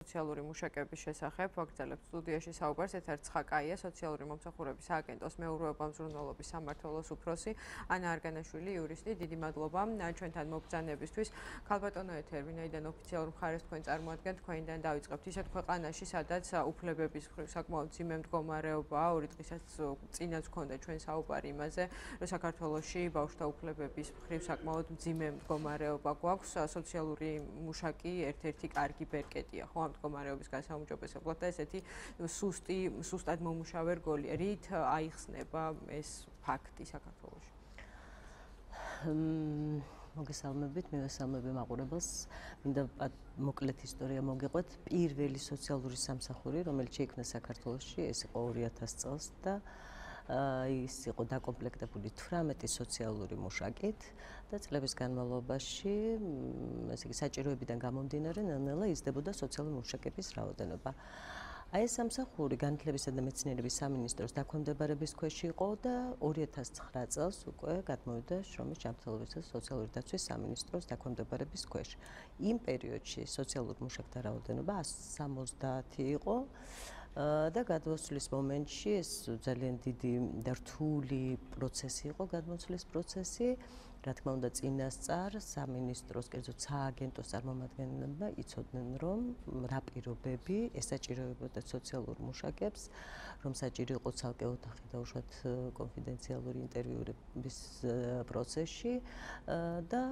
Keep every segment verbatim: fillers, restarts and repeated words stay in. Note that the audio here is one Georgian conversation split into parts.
სოციალური მუშაკების შესახებ. ვაგრძელებთ სტუდიაში საუბარს ეთერ ცხაკაია, სოციალური მომსახურების სააგენტოს მეურვეობა-მზრუნველობის სამმართველოს უფროსი, არგანაშვილი, იურისტი. დიდი მადლობა ჩვენთან მობრძანებისთვის. ქალბატონო ეთერ, ვინაიდან ოფიციალურ მხარეს თქვენ წარმოადგენთ, თქვენიდან დავიწყებთ. ისეთ ქვეყანაში, სადაც უფლებების მხრივ საკმაოდ მძიმე მდგომარეობაა, ორი დღისაც წინაც გქონდა ჩვენ საუბარი იმაზე, რომ საქართველოში ბავშვთა უფლებების მხრივ საკმაოდ მძიმე მდგომარეობა გვაქვს. სოციალური მუშაკი ერთ-ერთი კარგი ბერკეტია, ხო, ამ მდგომარეობის გასაუმჯობესებლად და ესეთი სუსტი, სუსტად მომუშავე რგოლი. რით აიხსნება ეს ფაქტი საქართველოში? მოგესალმებით, მივესალმები მაყურებელს. მინდა მოკლედ ისტორია მოგიყვეთ. პირველი სოციალური სამსახური, რომელიც შეიქმნა საქართველოში, ეს იყო ორი ათასი წელს და ის იყო დაკომპლექტებული თვრამეტი სოციალური მუშაკით და წლების განმავლობაში, ესე იგი, საჭიროებიდან გამომდინარე, ნელ-ნელა იზრდებოდა სოციალური მუშაკების რაოდენობა. აი ეს სამსახური განათლებისა და მეცნიერების სამინისტროს დაქვემდებარების ქვეშ იყო და ორი ათასი ცხრა წელს უკვე გადმოვიდა შრომის ჯანმრთელობისა და სოციალური დაცვის სამინისტროს დაქვემდებარების ქვეშ. იმ პერიოდში სოციალურ მუშაკთა რაოდენობა ასი სამოცდაათი იყო და გადმოსვლის მომენტში ეს ძალიან დიდი და რთული პროცესი იყო, გადმოსვლის პროცესი. რა თქმა უნდა, წინასწარ სამინისტროს, კერძოდ სააგენტოს წარმომადგენლებმა იცოდნენ, რომ რა პირობები ესაჭიროებოდა სოციალურ მუშაკებს, რომ საჭირო იყო ცალკე ოთახი დაუშვათ კონფიდენციალური ინტერვიუების პროცესში და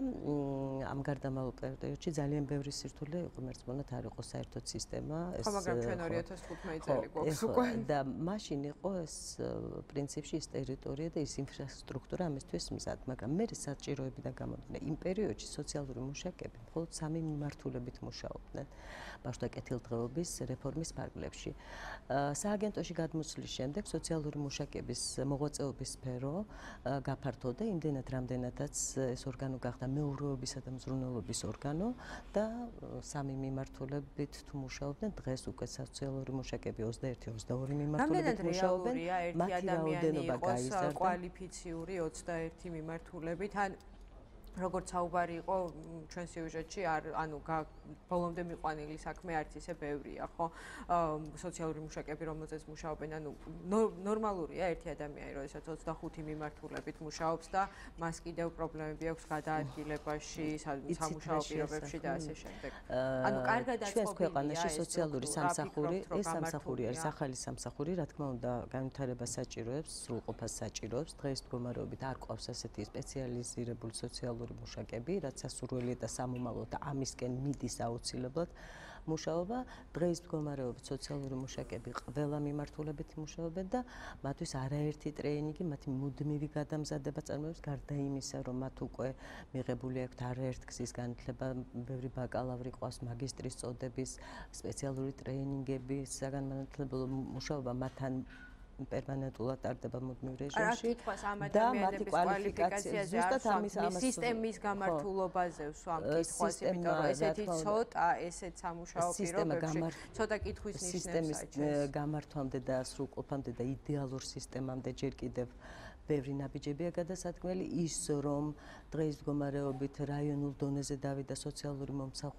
ამ გარდამავალ პერიოდში ძალიან ბევრი სირთულე იყო, მერწმუნათ არ იყო საერთოდ სისტემა. ხო, მაგრამ ჩვენ ორი ათას თხუთმეტი წელი გვაქვს უკვე. და მაშინ იყო ეს პრინციპში ის ტერიტორია და ის ინფრასტრუქტურა ამისთვის მზად, მაგრამ მე საჭიროებიდან გამომდინარე, იმ პერიოდში სოციალური მუშაკები მხოლოდ სამი მიმართულებით მუშაობდნენ ბავშვთა კეთილდღეობის რეფორმის ფარგლებში. სააგენტოში გადმოსვლის შემდეგ სოციალური მუშაკების მოღვაწეობის სფერო გაფართოვდა იმდენად, რამდენადაც ეს ორგანო გახდა მეურვეობისა და მზრუნველობის ორგანო და სამი მიმართულებით თუ მუშაობდნენ, დღეს უკვე სოციალური მუშაკები ოცდაერთი ოცდაორი მიმართულებით მუშაობენ. მათი რაოდენობა გაიზარდა. კვალიფიციური ოცდაერთი მიმართულებით ან როგორც საუბარი იყო ჩვენ სიუჟეტში, ანუ ბოლომდე მიყვანილი საქმე არც ისე ბევრია, ხო? სოციალური მუშაკები, რომელზეც მუშაობენ, ანუ ნორმალურია ერთი ადამიანი, როდესაც ოცდახუთი მიმართულებით მუშაობს და მას კიდევ პრობლემები აქვს გადაადგილებაში, სამუშაო პირობებში და ასე შემდეგ. ანუ კარგად აწყობილია ჩვენს ქვეყანაში სოციალური სამსახური, ეს სამსახური არის ახალი სამსახური, რა თქმა უნდა, განვითარებას საჭიროებს, სრულყოფას საჭიროებს. დღეს მდგომარეობით არ ყავს ასეთი სპეციალიზირებული სოციალური მუშაკები, რაც სასურველია და სამომავლო და ამისკენ მიდის აუცილებლად მუშაობა. დღეს მდგომარეობით სოციალური მუშაკები ყველა მიმართულებით მუშაობენ და მათთვის არაერთი ტრეინინგი, მათი მუდმივი გადამზადება წარმოებს, გარდა იმისა, რომ მათ უკვე მიღებული აქვთ არაერთგზის განათლება, ბევრი ბაკალავრი ყავს, მაგისტრის წოდების, სპეციალური ტრეინინგები, საგანმანათლებლო მუშაობა მათთან პერმანენტულად ტარდება მუდმივ რეჟიმში და მათი კვალიფიკაცია ზუსტად ამის სისტემის გამართულობაზე ვსვამ კითხვას, იმიტომ რომ ესეთი ცოტა ესეთ სამუშაო პირობებში ცოტა კითხვის ნიშნებს აჩენს. სისტემის გამართვამდე და სრულყოფამდე და იდეალურ სისტემამდე ჯერ კიდევ ბევრი ნაბიჯებია გადასადგმელი, ის რომ დღეს მდგომარეობით რაიონულ დონეზე დავიდა სოციალური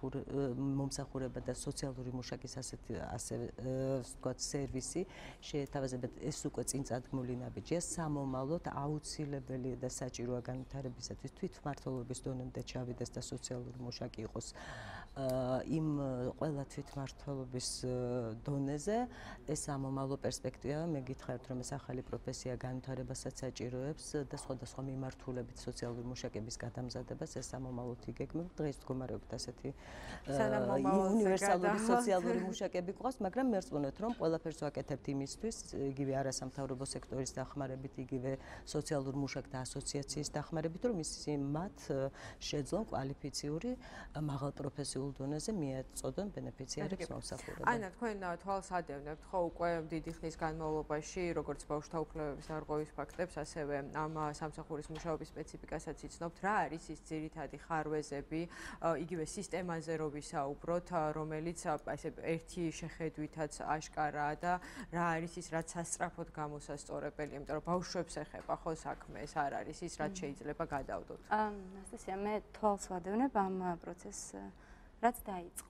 მომსახურება და სოციალური მუშაკის ასეთი ასე ვთქვათ სერვისი შეეთავაზებათ, ეს უკვე წინ წადგმული ნაბიჯია, სამომავლოდ აუცილებელია და საჭიროა განვითარებისათვის თვითმმართველობის დონემდე ჩავიდეს და სოციალური მუშაკი იყოს იმ ყველა თვითმმართველობის დონეზე. ეს სამომავლო პერსპექტივაა, მე გითხარით, რომ ეს ახალი პროფესია განვითარებასაც საჭიროებს და სხვადასხვა მიმართულებით სოციალური მუშაკების გადამზადებას, ეს სამომავლოდ იგეგმება. დღეს მდგომარეობით ასეთი უნივერსალური სოციალური მუშაკები ყავს, მაგრამ მერწმუნეთ, რომ ყველაფერს ვაკეთებთ იმისთვის, იგივე არასამთავრობო სექტორის დახმარებით, იგივე სოციალურ მუშაკთა ასოციაციის დახმარებით, რომ ისინი მათ შეძლონ კვალიფიციური მაღალ პროფესიულ დონეზე მიაწოდონ ბენეფიციარებს მომსახურება. ანა, თქვენ თვალს ადევნებთ ხო უკვე დიდი ხნის განმავლობაში, როგორც ბავშვთა უფლებების დარღვევის ფაქტებს, ასევე ამ სამსახურის მუშაობის სპეციფიკასაც იცნობთ, რა არის ის ძირითადი ხარვეზები, იგივე სისტემაზე რო ვისაუბროთ, რომელიც ესე ერთი შეხედვითაც აშკარაა და რა არის ის, რაც სასწრაფოდ გამოსასწორებელია, იმიტომ რომ ბავშვებს ეხება ხო საქმე, ეს არ არის ის, რაც შეიძლება გადავდოთ. ანასტასია, მე თვალს ვადევნებ ამ პროცესს, რაც დაიწყო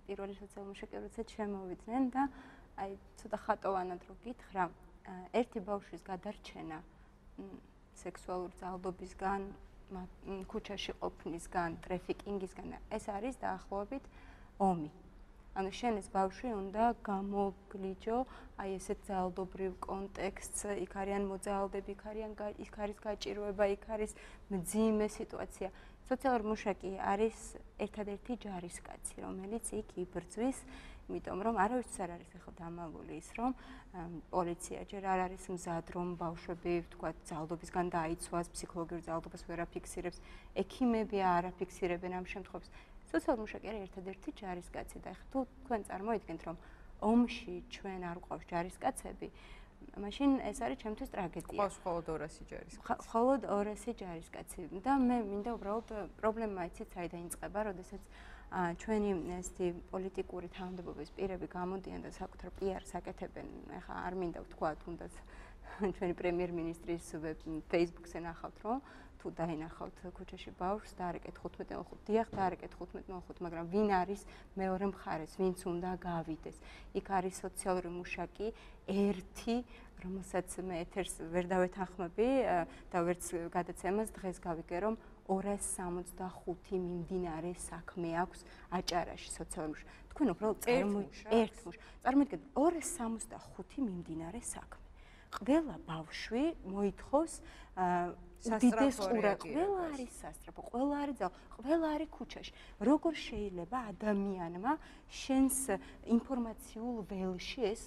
პირველი სოციალური მუშაკები როდესაც შემოვიდნენ და აი ცოტა ხატოვანად რო გითხრა, ერთი ბავშვის გადარჩენა სექსუალური ძალადობისგან, ქუჩაში ყოფნისგან, ტრაფიკინგისგან, ეს არის დაახლოებით ომი. ანუ შენ ეს ბავშვი უნდა გამოგლიჯო აი ესეთ ძალადობრივ კონტექსტს, იქ არიან მოძალადები, იქ არიან იქ არის გაჭირვება, იქ არის მძიმე სიტუაცია. სოციალური მუშაკი არის ერთადერთი ჯარისკაცი, რომელიც იქ იბრძვის, იმიტომ რომ არავისთვის არ არის ახლა დამალული ის, რომ პოლიცია ჯერ არ არის მზად, რომ ბავშვები თქვა ძალადობისგან დაიცვას, ფსიქოლოგიურ ძალადობას ვერ აფიქსირებს, ექიმები არ აფიქსირებენ ამ შემთხვევებს. სოციალური მუშაკი არის ერთადერთი ჯარისკაცი და ახლა თუ თქვენ წარმოიდგენთ, რომ ომში ჩვენ არ გვყავს ჯარისკაცები, მაშინ ეს არის ჩემთვის ტრაგედია. ყავს მხოლოდ ორასი ჯარისკაცი. მხოლოდ ორასი ჯარისკაცი და მე მინდა უბრალოდ პრობლემა იცით საიდან იწყება, როდესაც ჩვენი ესეთი პოლიტიკური თანამდებობის პირები გამოდიან და საკუთარ პიარს აკეთებენ. ახლა არ მინდა ვთქვა თუნდაც ჩვენი პრემიერ-მინისტრის Facebook-ზე ნახავთ, რომ თუ დაინახავთ ქუჩაში ბავშვს და არეკეთ ხუთმეტი ნოლ ხუთი, დიახ, და არეკეთ ხუთმეტი ნოლ ხუთი, მაგრამ ვინ არის მეორე მხარეს, ვინც უნდა გავიდეს. იქ არის სოციალური მუშაკი ერთი, რომელსაც მე ეთერს ვერ დავეთანხმები და ვერც გადაცემას დღეს გავიგე, რომ ორას სამოცდახუთი მიმდინარე საქმე აქვს აჭარაში სოციალური მუშაკი. თქვენ უბრალოდ ერთ მუშაკს. წარმოიდგინეთ, ორას სამოცდახუთი მიმდინარე საქმე. ყველა ბავშვი მოითხოვს უდიდეს ყურადღებას. ყველა არის სასწრაფო, ყველა არის ძალა, ყველა არის ქუჩაში. როგორ შეიძლება ადამიანმა შენს ინფორმაციულ ველში ეს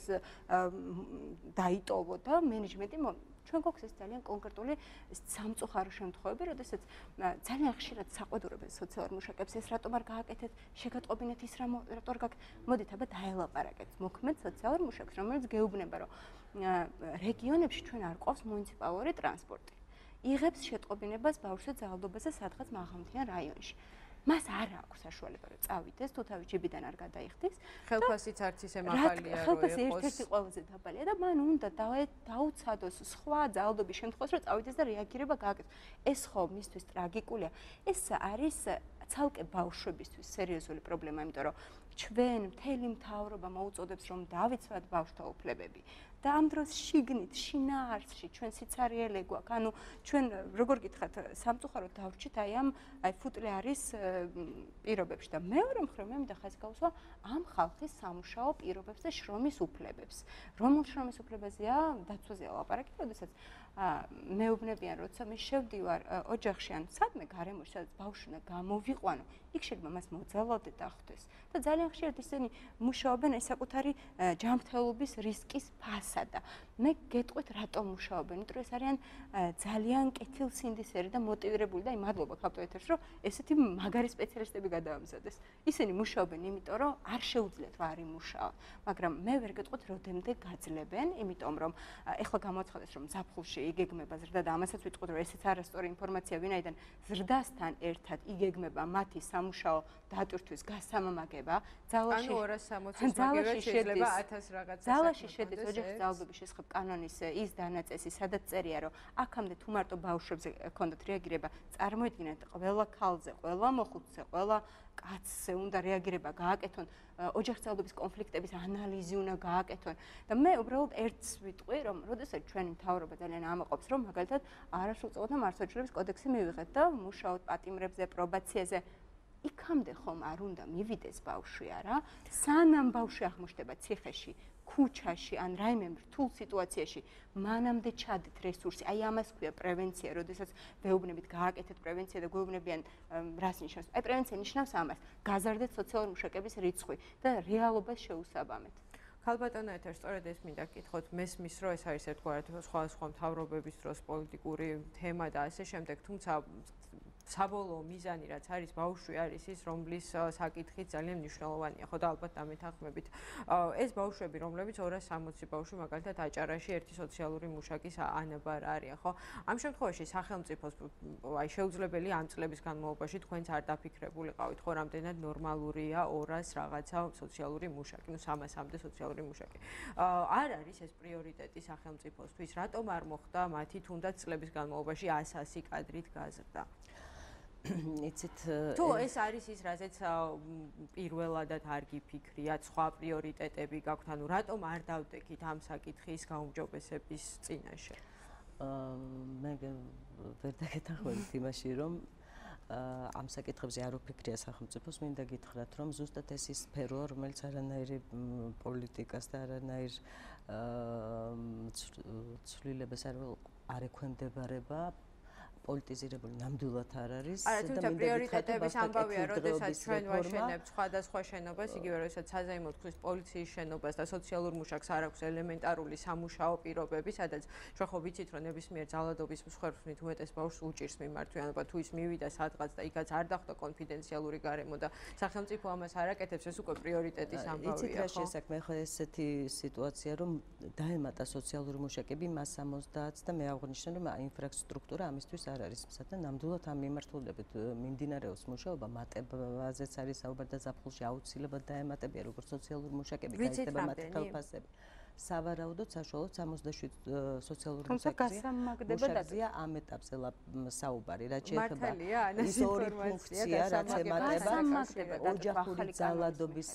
დაიტოვო და მენეჯმენტი ჩვენ გვაქვს ეს ძალიან კონკრეტული სამწუხარო შემთხვევები, როდესაც ძალიან ხშირად საყვედურებენ სოციალურ მუშაკებს, ეს რატომ არ გააკეთეთ, შეგატყობინეთ ის რამ რატო არ გააკეთეთ. მოდით აბა დაელაპარაკეთ მოქმედ სოციალურ მუშაკს, რომელიც გეუბნება, რომ რეგიონებში ჩვენ არ ყავს მუნიციპალური ტრანსპორტი. იღებს შეტყობინებას ბავშვზე ძალადობაზე სადღაც მაღალმთიან რაიონში. მას არ აქვს საშუალება რომ წავიდეს, თუ თავის ჯიბიდან არ გადაიხდის. ხელფასიც არც ისე მაღალია, რომ ხელფასი ერთ-ერთი ყველაზე დაბალია და მან უნდა დაუცადოს სხვა ძალადობის შემთხვევას, რომ წავიდეს და რეაგირება გააკეთოს. ეს ხო მისთვის ტრაგიკულია. ეს არის ცალკე ბავშვებისთვის სერიოზული პრობლემა, იმიტომ რომ ჩვენ მთელი მთავრობა მოუწოდებს, რომ დავიცვათ ბავშვთა უფლებები. და ამ დროს შიგნით, შინაარსში ჩვენ სიცარიელე გვაქვს. ანუ ჩვენ როგორ გითხრათ, სამწუხაროდ დავრჩით აი ამ აი ფუტლე არის პირობებში და მეორე მხრივ მე მინდა ხაზი გავუსვა ამ ხალხის სამუშაო პირობებს და შრომის უფლებებს. რომელ შრომის უფლებაზეა დაცვაზეა ლაპარაკი, როდესაც მეუბნებიან, როცა მე შევდივარ ოჯახში ან სადმე გარემოში, სადაც ბავშვი უნდა გამოვიყვანო, იქ შეიძლება მას მოძალადე დახვდეს. და ძალიან ხშირად ისინი მუშაობენ ეს საკუთარი ჯანმრთელობის რისკის ფასადა. მე გეტყვით რატომ მუშაობენ, იმიტომ რომ ეს არიან ძალიან კეთილსინდისერი და მოტივირებული და აი მადლობა ქალბატონ ეთერს, რომ ესეთი მაგარი სპეციალისტები გადაამზადეს. ისინი მუშაობენ, იმიტომ რომ არ შეუძლიათ რომ არ იმუშაონ, მაგრამ მე ვერ გეტყვით როდემდე გაძლებენ, იმიტომ რომ ეხლა გამოაცხადეს რომ ზაფხულში იგეგმება ზრდა და ამასაც ვიტყვით რომ ესეც არასწორი ინფორმაცია, ვინაიდან ზრდასთან ერთად იგეგმება მათი სამუშაო დატვირთვის გასამამაგება. ძალაში ორას სამოცის მაგერად შეიძლება ათას რაღაც ძალაში შედის ოჯახის ძალადობის შესახებ კანონის ის დანაწესი, სადაც წერია რომ აქამდე თუ მარტო ბავშვებზე ჰქონდათ რეაგირება, წარმოიდგინეთ ყველა ქალზე, ყველა მოხუცზე, ყველა კაცზე უნდა რეაგირება გააკეთონ, ოჯახის ძალადობის კონფლიქტების ანალიზი უნდა გააკეთონ და მე უბრალოდ ერთს ვიტყვი, რომ როდესაც ჩვენი მთავრობა ძალიან ამაყობს, რომ მაგალითად არასრულწლოვანთა მართლმსაჯულების კოდექსი მივიღეთ და მუშაობთ პატიმრებზე, პრობაციაზე, იქამდე ხომ არ უნდა მივიდეს ბავშვი არა, სანამ ბავშვი აღმოჩნდება ციხეში, ქუჩაში ან რაიმე რთულ სიტუაციაში, მანამდე ჩადეთ რესურსი. აი ამას ქვია პრევენცია, როდესაც ვეუბნებით გააკეთეთ პრევენცია და გვეუბნებიან რას ნიშნავს. აი პრევენცია ნიშნავს ამას, გაზარდეთ სოციალური მუშაკების რიცხვი და რეალობას შეუსაბამეთ. ქალბატონო ეთერ, სწორედ ეს მინდა გკითხოთ, მესმის რომ ეს არის ერთგვარად სხვადასხვა მთავრობების დროს პოლიტიკური თემა და ასე შემდეგ, თუმცა საბოლოო მიზანი რაც არის ბავშვი არის ის რომლის საკითხი ძალიან მნიშვნელოვანია ხო და ალბათ დამეთანხმებით ეს ბავშვები რომლებიც ორას სამოცი ბავშვი მაგალითად აჭარაში ერთი სოციალური მუშაკის ანაბარ არიან ხო ამ შემთხვევაში სახელმწიფოს აი შეუძლებელი ამ წლების განმავლობაში თქვენც არ დაფიქრებულიყავით ხო რამდენად ნორმალურია ორას რაღაცა სოციალური მუშაკი ნუ სამასამდე სოციალური მუშაკი არ არის ეს პრიორიტეტი სახელმწიფოსთვის რატომ არ მოხდა მათი თუნდაც წლების განმავლობაში ასასი კადრით გაზრდა იცით თუ ეს არის ის რაზეც პირველადად არ გიფიქრიათ სხვა პრიორიტეტები გაქვთ, ანუ რატომ არ დავდექით ამ საკითხის გაუმჯობესების წინაშე? მე ვერ დაგეთანხმებით იმაში, რომ ამ საკითხებზე არ უფიქრია სახელმწიფოს, მინდა გითხრათ, რომ ზუსტად ეს ის სფეროა, რომელიც არანაირი პოლიტიკას და არანაირ ცვლილებას არ ექვემდებარება, პოლიტიზირებული ნამდვილად არ არის. არა, თუმცა პრიორიტეტების ამბავია, როდესაც ჩვენ ვაშენებთ სხვადასხვა შენობას, იგივე როდესაც საზეიმო თქვის პოლიციის შენობას და სოციალურ მუშაკს არ აქვს ელემენტარული სამუშაო პირობები, სადაც ჩვენ ხო ვიცით, რომ ნებისმიერ ძალადობის მსხვერპლით უმეტეს ბავშვს უჭირს მიმართვიანობა, თუ ის მივიდა სადღაც და იქაც არ დახვდა კონფიდენციალური გარემო და სახელმწიფო ამას არ აკეთებს, ეს უკვე პრიორიტეტის ამბავია, ხო? იცით რა შესაქმე, ხო ესეთი სიტუაცია, რომ დაემატა სოციალური მუშაკები მას ოცდაათს და მე აღვნიშნე, რომ ინფრასტრუქტურა ამისთვის არ არის, საერთოდ ნამდვილად ამ მიმართულებით მიმდინარეობს მუშაობა, მატებაზეც არის საუბარი და ზაფხულში აუცილებლად დაემატებია როგორც სოციალური მუშაკები, გაიზრდება მათი ხელფასები. სავარაუდოდ საშუალოდ სამოცდაშვიდ სოციალური მუშაკებია ამ ეტაპზე საუბარი, რაც შეეხება ის ორი ფუნქცია, რაც ემატება ოჯახური ძალადობის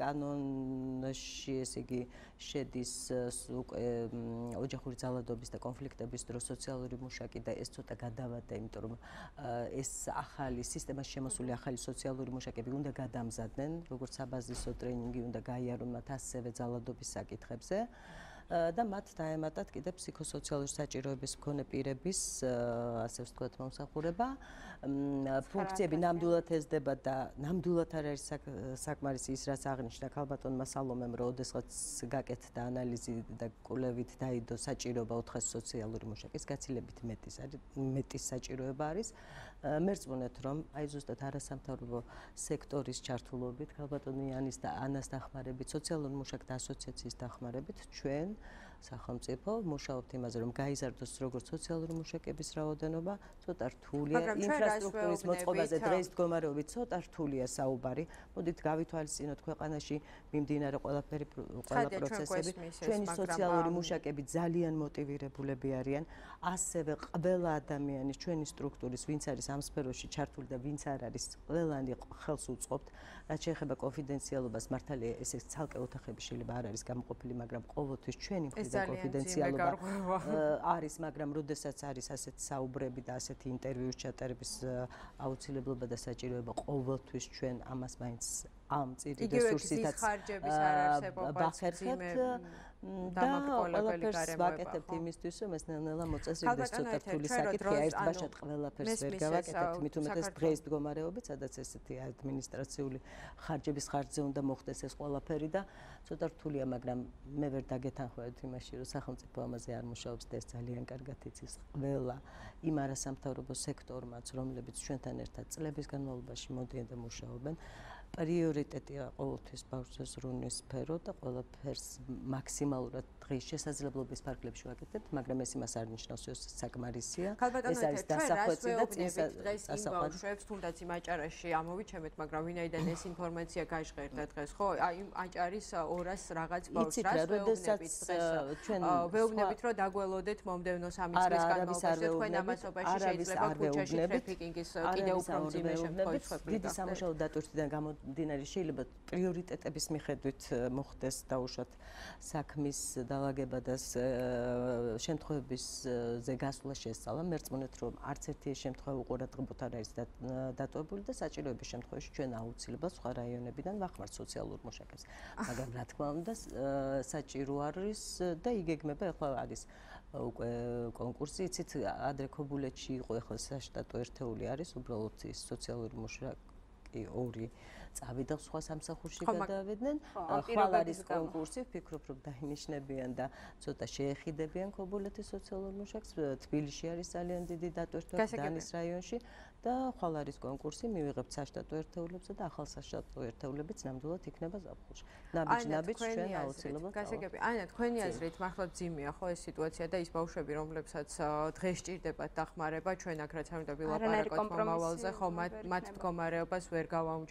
კანონში, ესე იგი შედის უკვე ოჯახური ძალადობის და კონფლიქტების დროს სოციალური მუშაკი და ეს ცოტა გადავადა, იმიტომ რომ ეს ახალი სისტემაში შემოსული ახალი სოციალური მუშაკები უნდა გადამზადდნენ, როგორც საბაზისო ტრენინგი უნდა გაიარონ მათ ასევე ძალადობის საკითხებზე. და მათ დაემატათ კიდე ფსიქოსოციალური საჭიროების მქონე პირების, ასე ვთქვათ, მომსახურება. ფუნქციები ნამდვილად ეზრდება და ნამდვილად არ არის საკმარისი ის, რაც აღნიშნა ქალბატონმა სალომემ, რომ ოდესღაც გაკეთდა ანალიზი და კვლევით დაიდო საჭიროება ოთხას სოციალური მუშაკის გაცილებით მეტის მეტის საჭიროება არის. მერწმუნეთ, რომ აი ზუსტად არასამთავრობო სექტორის ჩართულობით, ქალბატონ იანის და ანას დახმარებით, სოციალური მუშაკთა ასოციაციის დახმარებით ჩვენ სახელმწიფო მუშაობთ იმაზე, რომ გაიზარდოს როგორც სოციალური მუშაკების რაოდენობა, ცოტა რთულია ინფრასტრუქტურის მოწყობაზე, დღეს მდგომარეობით ცოტა რთულია საუბარი. მოდით გავითვალისწინოთ ქვეყანაში მიმდინარე ყველაფერი ყველა პროცესები. ჩვენი სოციალური მუშაკები ძალიან მოტივირებულები არიან. ასევე ყველა ადამიანის ჩვენი სტრუქტურის, ვინც არის ამ სფეროში ჩართული და ვინც არ არის, ყველანი ხელს უწყობთ. რაც შეეხება კონფიდენციალობას, მართალია ეს ცალკე ოთახები შეიძლება არ არის გამოყოფილი, მაგრამ ყოველთვის ჩვენი მხრიდან კონფიდენციალობა არის, მაგრამ როდესაც არის ასეთი საუბრები და ასეთი ინტერვიუს ჩატარების აუცილებლობა და საჭიროება, ყოველთვის ჩვენ ამას მაინც ამ წირი რესურსითაც ვახერხებთ და ყველაფერს ვაკეთებთ იმისთვის, რომ ეს ნელ-ნელა მოწესრიგდეს ცოტა რთული საკითხია, ერთბაშად ყველაფერს ვერ გავაკეთებთ, მით უმეტეს დღეს მდგომარეობით, სადაც ესეთი ადმინისტრაციული ხარჯების ხარჯზე უნდა მოხდეს ეს ყველაფერი და ცოტა რთულია, მაგრამ მე ვერ დაგეთანხმებით იმაში, რომ სახელმწიფო ამაზე არ მუშაობს და ეს ძალიან კარგად იცის ყველა იმ არასამთავრობო სექტორმაც, რომლებიც ჩვენთან ერთად წლების განმავლობაში მოდიან და მუშაობენ. პრიორიტეტია ყოველთვის ბავშვზე ზრუნვის სფერო და ყველაფერს მაქსიმალურად დღის შესაძლებლობის ფარგლებში ვაკეთებთ, მაგრამ ეს იმას არ ნიშნავს, რომ საკმარისია. ეს არის დასახვეცი და წინსა დღეს იმ ბავშვებს, თუნდაც იმ აჭარაში ამოვიჩემეთ, მაგრამ ვინაიდან ეს ინფორმაცია გაჟღერდა დღეს, ხო, აი იმ აჭარის ორას რაღაც ბავშვს რას ვეუბნებით დღეს? ვეუბნებით, რომ დაგველოდეთ მომდევნო სამი წლის განმავლობაში, თქვენ ამასობაში შეიძლება ქუჩაში ტრაფიკინგის კიდევ უფრო მძიმე შემთხვევები. დიდი სამუშაო დატვირთვიდან გამომდინარე შეიძლება პრიორიტეტების მიხედვით მოხდეს დაუშვათ საქმის დაალაგება და შემთხვევებისზე გასვლა შესწავლა. მერწმუნეთ, რომ არც ერთი შემთხვევა უყურადღებოთ არ არის დატოვებული და საჭიროების შემთხვევაში ჩვენ აუცილებლად სხვა რაიონებიდან ვახმართ სოციალურ მუშაკებს. მაგრამ რა თქმა უნდა, საჭირო არის და იგეგმება, ახლა არის უკვე კონკურსი, იცით, ადრე ქობულეთში იყო, ახლა საშტატო ერთეული არის, უბრალოდ ის სოციალური მუშაკი ორი წავიდა სხვა სამსახურში გადავიდნენ. ხვალ არის კონკურსი, ვფიქრობ, რომ დაინიშნებიან და ცოტა შეეხიდებიან ქობულეთის სოციალურ მუშაკს. თბილისში არის ძალიან დიდი დატვირთვა დანის რაიონში და ხვალ არის კონკურსი, მივიღებთ საშტატო ერთეულებსა და ახალ საშტატო ერთეულებიც ნამდვილად იქნება ზაფხულში. ნაბიჯ-ნაბიჯ ჩვენ აუცილებლად. გასაგები, ანა, თქვენი აზრით, მართლა ძიმეა ხო ეს სიტუაცია და ის ბავშვები, რომლებსაც დღეს სჭირდებათ დახმარება, ჩვენ აქ რაც არ უნდა ვილაპარაკოთ მომავალზე, ხო მათ მდგომარეობას ვერ გავაუმჯობესებთ.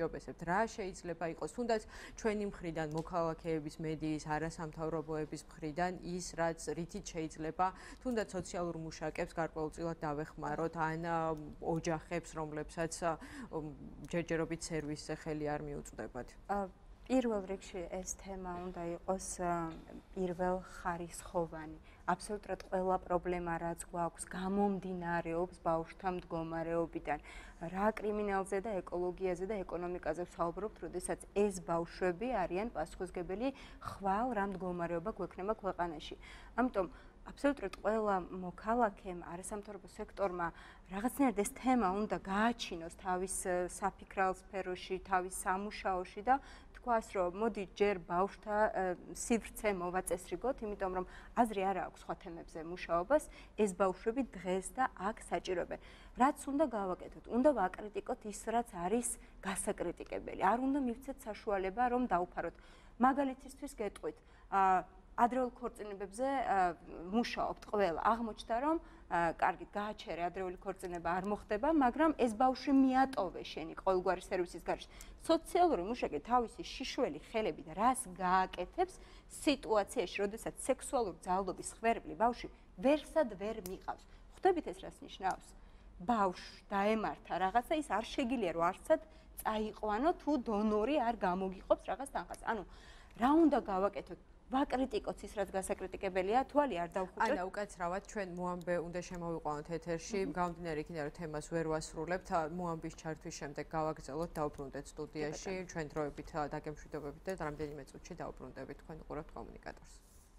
რა შეიძლება იყოს თუნდაც ჩვენი მხრიდან მოქალაქეების მედიის არასამთავრობოების მხრიდან ის რაც რითიც შეიძლება თუნდაც სოციალურ მუშაკებს გარკვეულწილად დავეხმაროთ ან ოჯახებს რომლებსაც ჯერჯერობით სერვისზე ხელი არ მიუწვდებათ. პირველ რიგში ეს თემა უნდა იყოს პირველ ხარისხოვანი. აბსოლუტურად ყველა პრობლემა რაც გვაქვს გამომდინარეობს ბავშვთა მდგომარეობიდან. რა კრიმინალზე და ეკოლოგიაზე და ეკონომიკაზე ვსაუბრობთ, როდესაც ეს ბავშვები არიან პასუხისმგებელი ხვალ რა მდგომარეობა გვექნება ქვეყანაში. ამიტომ აბსოლუტურად ყველა მოქალაქემ, არასამთავრობო სექტორმა რაღაცნაირად ეს თემა უნდა გააჩინოს თავის საფიქრალ სფეროში, თავის სამუშაოში და თქვას, რომ მოდი ჯერ ბავშვთა სივრცე მოვაწესრიგოთ, იმიტომ რომ აზრი არ აქვს სხვა თემებზე მუშაობას, ეს ბავშვები დღეს და აქ საჭიროებენ. რაც უნდა გავაკეთოთ? უნდა ვაკრიტიკოთ ის, რაც არის გასაკრიტიკებელი. არ უნდა მივცეთ საშუალება, რომ დავფაროთ. მაგალითისთვის გეტყვით, ადრეულ ქორწინებებზე მუშაობთ ყველა. აღმოჩნდა, რომ კარგით გააჩერე ადრეული ქორწინება არ მოხდება, მაგრამ ეს ბავშვი მიატოვე შენი ყოველგვარი სერვისის გარშე. სოციალური მუშაკი თავისი შიშველი ხელებით რას გააკეთებს სიტუაციაში, როდესაც სექსუალურ ძალადობის ხვერპლი ბავშვი ვერსად ვერ მიყავს. ხვდებით ეს რას ნიშნავს? ბავშვს დაემართა რაღაცა, ის არ შეგიძლია რომ არცად წაიყვანო თუ დონორი არ გამოგიყოფს რაღაც თანხას. ანუ რა უნდა გავაკეთოთ? ვაკრიტიკოთ ის, რაც გასაკრიტიკებელია, თვალი არ დავხუჭოთ. ანა, უკაცრავად ჩვენ მოამბე უნდა შემოვიყვანოთ ეთერში, გამომდინარე იქიდან რომ თემას ვერ ვასრულებთ, მოამბის ჩართვის შემდეგ გავაგრძელოთ, დავბრუნდეთ სტუდიაში, ჩვენ დროებით დაგემშვიდობებით და რამდენიმე წუთში დავბრუნდებით, თქვენ უყურებთ კომუნიკატორს.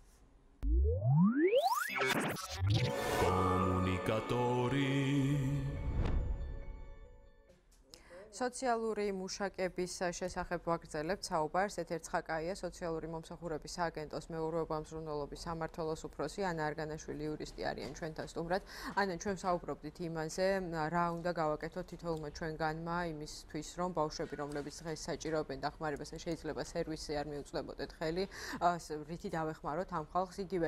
კომუნიკატორი სოციალური მუშაკების შესახებ ვაგრძელებთ საუბარს. ეთერ ცხაკაია, სოციალური მომსახურების სააგენტოს მეურვეობა-მზრუნველობის სამმართველოს უფროსი, ანა არგანაშვილი იურისტი არიან ჩვენთან სტუმრად. ანა, ჩვენ ვსაუბრობდით იმაზე, რა უნდა გავაკეთოთ თითოეულმა ჩვენგანმა იმისთვის, რომ ბავშვები, რომლებიც დღეს საჭიროებენ დახმარებას და შეიძლება სერვისზე არ მიუწვდებოდეთ ხელი, რითი დავეხმაროთ ამ ხალხს, იგივე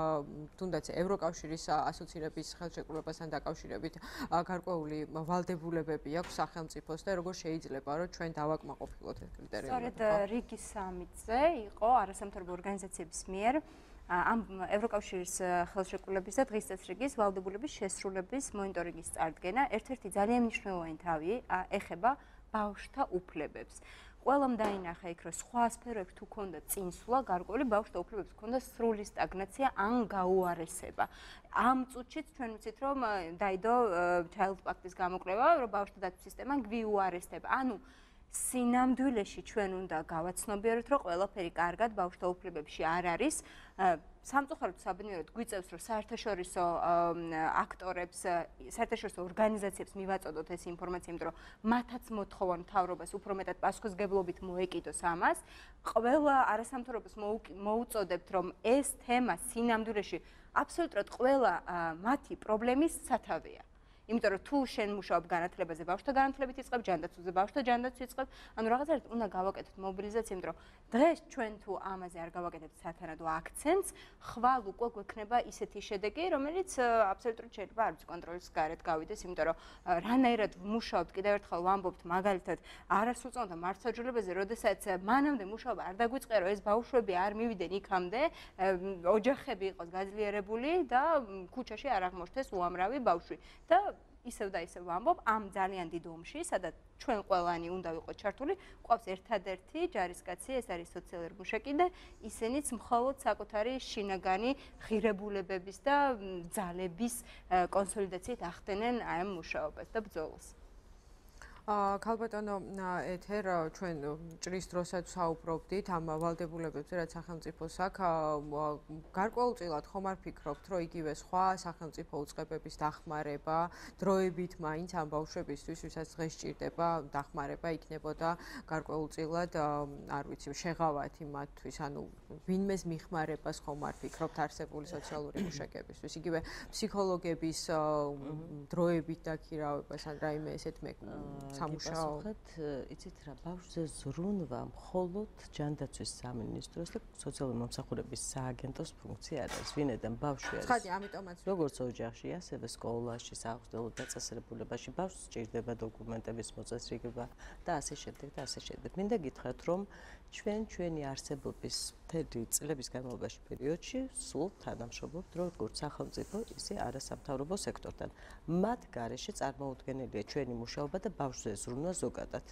თუნდაც ევროკავშირის ასოცირების ხელშეკრულებასთან დაკავშირებით გარკვეული ვალდებულებები აქვს სახელმწიფოს და როგორ შეიძლება რომ ჩვენ დავაკმაყოფილოთ ეს კრიტერიუმები? სწორედ რიგი სამზე იყო არასამთავრობო ორგანიზაციების მიერ ამ ევროკავშირის ხელშეკრულების და დღის წესრიგის ვალდებულების შესრულების მონიტორინგის წარდგენა. ერთ-ერთი ძალიან მნიშვნელოვანი თავი ეხება ბავშვთა უფლებებს. ყველამ დაინახა იქ, რომ სხვა სფეროებში თუ ქონდა წინსვლა, გარკვეული ბავშვთა უფლებებს ქონდა სრული სტაგნაცია ან გაუარესება. ამ წუთშიც ჩვენ ვიცით, რომ დაიდო Child Pact-ის გამოკვლევა, რომ ბავშვთა დაცვის სისტემა გვიუარესდება. ანუ სინამდვილეში ჩვენ უნდა გავაცნობიეროთ, რომ ყველაფერი კარგად ბავშვთა უფლებებში არ არის. სამწუხაროდ საბედნიეროდ გვიწევს, რომ საერთაშორისო აქტორებს, საერთაშორისო ორგანიზაციებს მივაწოდოთ ეს ინფორმაცია, იმიტომ რომ მათაც მოთხოვან მთავრობას უფრო მეტად პასუხისმგებლობით მოეკიდოს ამას. ყველა არასამთავრობოს მოუწოდებთ, რომ ეს თემა სინამდვილეში აბსოლუტურად ყველა მათი პრობლემის სათავეა. იმიტომ რომ თუ შენ მუშაობ განათლებაზე, ბავშვთა განათლებით იწყებ, ჯანდაცვაზე, ბავშვთა ჯანდაცვით იწყებ, ანუ რაღაცა უნდა გავაკეთოთ მობილიზაცია, იმიტომ რომ დღეს ჩვენ თუ ამაზე არ გავაკეთებთ სათანადო აქცენტს, ხვალ უკვე გვექნება ისეთი შედეგი, რომელიც აბსოლუტურად შეიძლება არ ვიცი კონტროლის გარეთ გავიდეს, იმიტომ რომ რანაირად ვმუშაობთ, კიდევ ერთხელ ვამბობთ, მაგალითად, არასრულწლოვანთა მართლმსაჯულებაზე, როდესაც მანამდე მუშაობა არ დაგვიწყია, რომ ეს ბავშვები არ მივიდნენ იქამდე, ოჯახები იყოს გაძლიერებული და ქუჩაში არ აღმოჩნდეს უამრავი ბავშვი და ისევ და ისევ ვამბობ, ამ ძალიან დიდ ომში, სადაც ჩვენ ყველანი უნდა ვიყოთ ჩართული, გვყავს ერთადერთი ჯარისკაცი, ეს არის სოციალური მუშაკი და ისინიც მხოლოდ საკუთარი შინაგანი ღირებულებების და ძალების კონსოლიდაციით ახდენენ ამ მუშაობას და ბრძოლას. ქალბატონო ეთერ, ჩვენ ჭრის დროსაც საუბრობდით ამ ვალდებულებებზე, რაც სახელმწიფოს აქვს. გარკვეულწილად ხომ არ ფიქრობთ, რომ იგივე სხვა სახელმწიფო უწყებების დახმარება დროებით მაინც ამ ბავშვებისთვის, ვისაც დღეს სჭირდება დახმარება, იქნებოდა გარკვეულწილად, არ ვიცი, შეღავათი მათთვის, ანუ ვინმეს მიხმარებას ხომ არ ფიქრობთ არსებული სოციალური მუშაკებისთვის, იგივე ფსიქოლოგების დროებით დაქირავებას ან რაიმე ესეთ სამუშაო. იცით რა, ბავშვზე ზრუნვა მხოლოდ ჯანდაცვის სამინისტროს და სოციალური მომსახურების სააგენტოს ფუნქცია არ არის. ვინედან ბავშვი არის. ცხადი, ამიტომაც როგორც ოჯახში, ასევე სკოლაში, საახსნელო დაწესებულებაში ბავშვს სჭირდება დოკუმენტების მოწესრიგება და ასე შემდეგ და ასე შემდეგ. მინდა გითხრათ, რომ ჩვენ ჩვენი არსებობის მთელი წლების განმავლობაში პერიოდში სულ თანამშრომლობთ როგორც სახელმწიფო, ისე არასამთავრობო სექტორთან. მათ გარეშე წარმოუდგენელია ჩვენი მუშაობა და ბავშვზე ზრუნვა ზოგადად.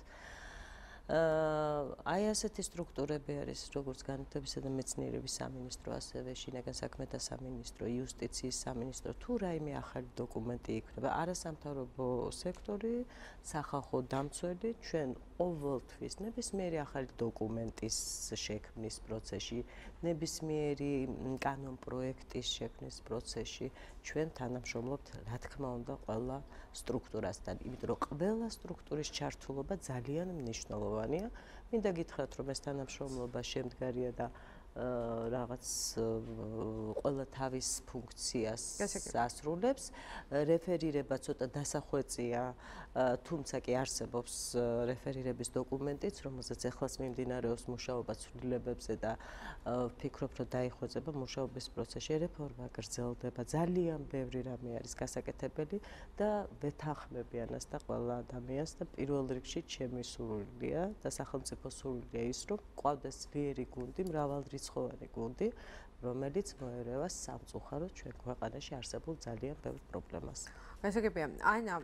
აი ასეთი სტრუქტურები არის, როგორც განათლებისა და მეცნიერების სამინისტრო, ასევე შინაგან საქმეთა სამინისტრო, იუსტიციის სამინისტრო, თუ რაიმე ახალი დოკუმენტი იქნება, არასამთავრობო სექტორი, სახალხო დამცველი, ჩვენ ყოველთვის ნებისმიერი ახალი დოკუმენტის შექმნის პროცესში, ნებისმიერი კანონ პროექტის შექმნის პროცესში ჩვენ თანამშრომლობთ, რა თქმა უნდა, ყველა სტრუქტურასთან, იმიტომ რომ ყველა სტრუქტურის ჩართულობა ძალიან მნიშვნელოვანია. მინდა გითხრათ, რომ ეს თანამშრომლობა შემდგარია და რაღაც ყველა თავის ფუნქციას ასრულებს. რეფერირება ცოტა დასახვეწია, თუმცა კი არსებობს რეფერირების დოკუმენტიც, რომელზეც ეხლაც მიმდინარეობს მუშაობა ცვლილებებზე და ვფიქრობ, რომ დაიხვეწება მუშაობის პროცესში, რეფორმა გრძელდება, ძალიან ბევრი რამე არის გასაკეთებელი და ვეთანხმებიანას და ყველა ადამიანს და პირველ რიგში ჩემი სურვილია და სახელმწიფო სურვილია ის, რომ გვყავდეს ძლიერი გუნდი, მრავალრიცხოვანი გუნდი, რომელიც მოერევა სამწუხაროდ ჩვენ ქვეყანაში არსებულ ძალიან ბევრ პრობლემას. გასაგებია, ანა,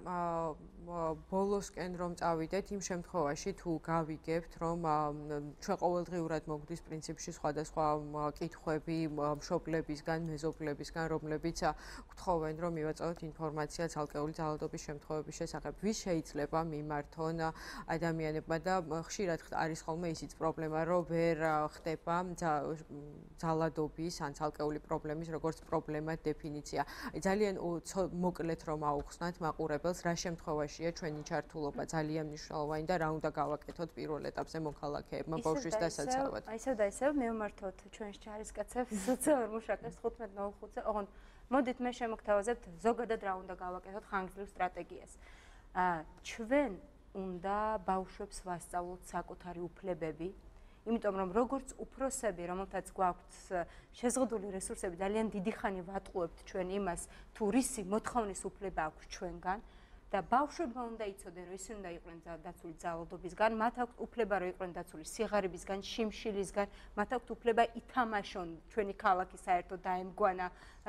ბოლოსკენ რომ წავიდეთ, იმ შემთხვევაში თუ გავიგებთ, რომ ჩვენ ყოველდღიურად მოგვდის პრინციპში სხვადასხვა კითხვები მშობლებისგან, მეზობლებისგან, რომლებიც გთხოვენ, რომ მივაწოდოთ ინფორმაცია ცალკეული ძალადობის შემთხვევების შესახებ. ვის შეიძლება მიმართონ ადამიანებმა და ხშირად არის ხოლმე ისიც პრობლემა, რომ ვერ ხდება ძალადობის ან ცალკეული პრობლემის როგორც პრობლემად დეფინიცია. ძალიან მოკლედ რომ აუხსნათ მაყურებელს, რა შემთხვევაშია ჩვენი ჩართულობა ძალიან მნიშვნელოვანი და რა უნდა გავაკეთოთ პირველ ეტაპზე მოქალაქეებმა ბავშვის დასაცავად. ისევ და ისევ მივმართოთ ჩვენს ჯარისკაცებს სოციალურ მუშაკებს ხუთმეტ ნოლ ხუთზე. ოღონდ მოდით მე შემოგთავაზებთ ზოგადად რა უნდა გავაკეთოთ ხანგრძლივ სტრატეგიას. ჩვენ უნდა ბავშვებს ვასწავლოთ საკუთარი უფლებები, იმიტომ რომ როგორც უფროსები, რომელთაც გვაქვს შეზღუდული რესურსები, ძალიან დიდი ხანი ვატყუებთ ჩვენ იმას, თუ რისი მოთხოვნის უფლება აქვს ჩვენგან და ბავშვებმა უნდა იცოდნენ, რომ ისინი უნდა იყვნენ დაცული ძალადობისგან, მათ აქვთ უფლება, რომ იყვნენ დაცული სიღარიბისგან, შიმშილისგან, მათ აქვთ უფლება ითამაშონ ჩვენი ქალაქი საერთოდ დაემგვანა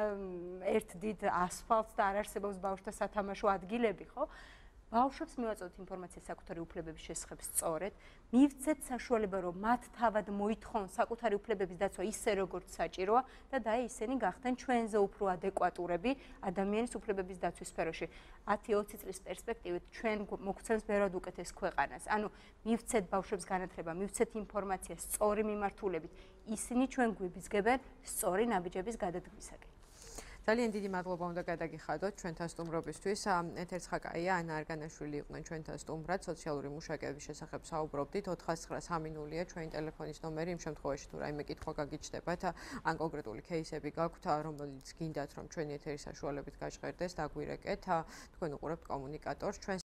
ერთ დიდ ასფალტს და არ არსებობს ბავშვთა სათამაშო ადგილები, ხო? ბავშვებს მივაწოდოთ ინფორმაცია საკუთარი უფლებების შესახებ სწორედ, მივცეთ საშუალება, რომ მათ თავად მოითხოვონ საკუთარი უფლებების დაცვა ისე, როგორც საჭიროა და დაე ისინი გახდნენ ჩვენზე უფრო ადეკვატურები ადამიანის უფლებების დაცვის სფეროში. ათი ოცი წლის პერსპექტივით ჩვენ მოგცემს ბევრად უკეთეს ქვეყანას. ანუ მივცეთ ბავშვებს განათლება, მივცეთ ინფორმაცია სწორი მიმართულებით, ისინი ჩვენ გვიბიძგებენ სწორი ნაბიჯების გადადგმისაკენ. ძალიან დიდი მადლობა უნდა გადაგიხადოთ ჩვენთან სტუმრობისთვის. ეთერ ცხაკაია, ანა არგანაშვილი იყვნენ ჩვენთან სტუმრად, სოციალური მუშაკების შესახებ საუბრობდით. ოთხას ცხრა სამი ნულია ჩვენი ტელეფონის ნომერი, იმ შემთხვევაში თუ რაიმე კითხვა გაგიჩნდებათ, ან კონკრეტული кейსები გაქვთ, რომელიც გინდათ რომ ჩვენი ეთერის საშუალებით გაჟღერდეს, დაგვირეკეთ. თქვენ უყურებთ კომუნიკატორს. ჩვენ